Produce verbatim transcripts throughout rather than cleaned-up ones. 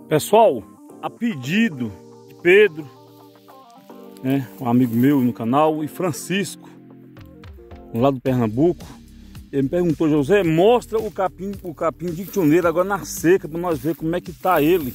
Pessoal, a pedido de Pedro, né, um amigo meu no canal, e Francisco, lá do Pernambuco, ele me perguntou: José, mostra o capim, o capim dictioneiro agora na seca, para nós ver como é que tá ele.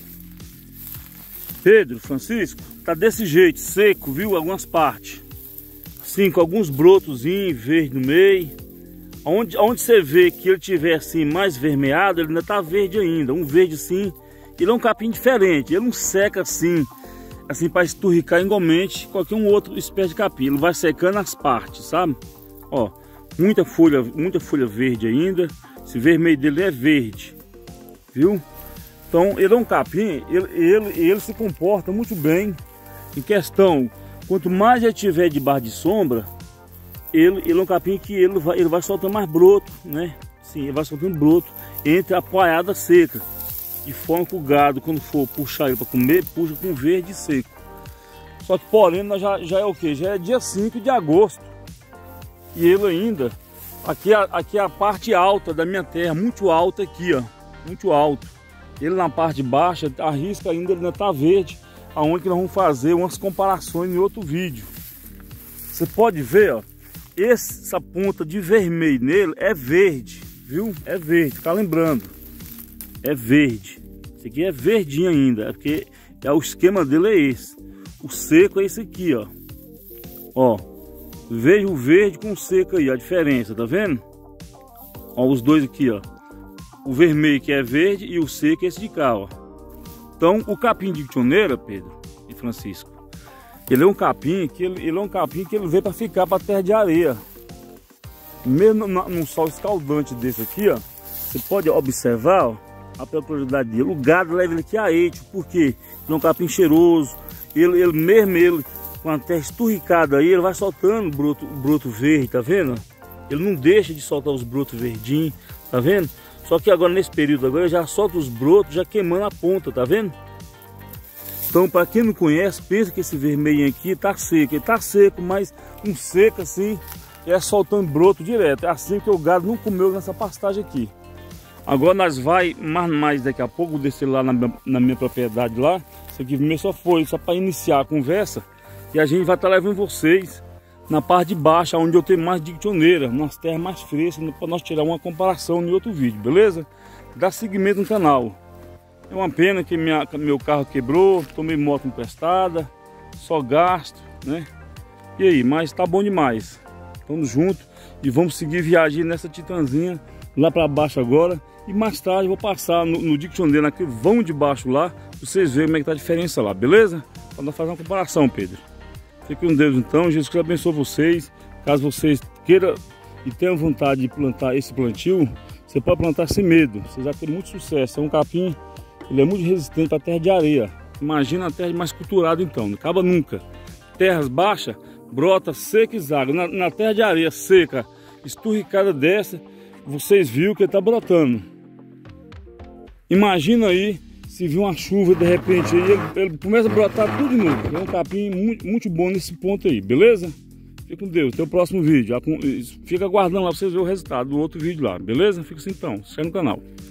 Pedro, Francisco, tá desse jeito, seco, viu? Algumas partes, assim, com alguns brotozinhos verdes no meio. Onde, onde você vê que ele tiver assim mais vermeado, ele ainda tá verde ainda, um verde assim. Ele é um capim diferente, ele não seca assim, assim para esturricar igualmente qualquer um outro espécie de capim. Ele vai secando as partes, sabe? Ó, muita folha, muita folha verde ainda. Esse vermelho dele é verde, viu? Então ele é um capim, ele, ele, ele se comporta muito bem em questão. Quanto mais ele tiver debaixo de sombra, ele, ele é um capim que ele vai, ele vai soltando mais broto, né? Sim, ele vai soltando broto entre a poaiada seca. De forma que o gado, quando for puxar ele para comer, puxa com verde seco. Só que porém já, já é o que? Já é dia cinco de agosto. E ele ainda, aqui, aqui é a parte alta da minha terra, muito alta aqui, ó. Muito alto. Ele na parte baixa, a risca ainda, ele ainda tá verde. Aonde que nós vamos fazer umas comparações em outro vídeo. Você pode ver, ó. Essa ponta de vermelho nele é verde, viu? É verde, fica lembrando. É verde. Esse aqui é verdinho ainda, é porque é, o esquema dele é esse. O seco é esse aqui, ó. Ó, veja o verde com o seco aí, a diferença, tá vendo? Ó, os dois aqui, ó. O vermelho que é verde e o seco é esse de cá, ó. Então, o capim de dictioneira, Pedro e Francisco, ele é um capim que ele, ele é um capim que ele veio para ficar para terra de areia. Mesmo num sol escaldante desse aqui, ó, você pode observar, ó, a propriedade dele. O gado leva ele aqui a eito, porque ele é um capim cheiroso. Ele, ele mesmo, ele, com a terra esturricada aí, ele vai soltando broto, broto verde, tá vendo? Ele não deixa de soltar os brotos verdinhos, tá vendo? Só que agora, nesse período agora, ele já solta os brotos, já queimando a ponta, tá vendo? Então, para quem não conhece, pensa que esse vermelho aqui tá seco. Ele tá seco, mas um seco assim, é soltando broto direto. É assim que o gado não comeu nessa pastagem aqui. Agora nós vai mais, mais daqui a pouco, descer lá na, na minha propriedade lá. Isso aqui mesmo só foi, só para iniciar a conversa. E a gente vai estar tá levando vocês na parte de baixo, onde eu tenho mais dictioneira, nas terras mais frescas, para nós tirar uma comparação em outro vídeo, beleza? Dá seguimento no canal. É uma pena que minha, meu carro quebrou, tomei moto emprestada, só gasto, né? E aí, mas tá bom demais. Tamo junto e vamos seguir viagem nessa Titanzinha lá para baixo agora. E mais tarde eu vou passar no, no diccionário naquele vão de baixo lá, pra vocês verem como é que tá a diferença lá, beleza? Para nós fazer uma comparação, Pedro. Fique com Deus então, Jesus abençoe vocês. Caso vocês queiram e tenham vontade de plantar esse plantio, você pode plantar sem medo, você já tem muito sucesso. É um capim, ele é muito resistente para terra de areia. Imagina a terra mais culturada então, não acaba nunca. Terras baixas, brota seca e zaga. Na, na terra de areia seca, esturricada dessa, vocês viram que ele está brotando. Imagina aí se vir uma chuva de repente aí, ele, ele começa a brotar tudo de novo. É um capim muito, muito bom nesse ponto aí, beleza? Fica com Deus, até o próximo vídeo. Fica aguardando lá para vocês verem o resultado do outro vídeo lá, beleza? Fica assim então, se inscreve no canal.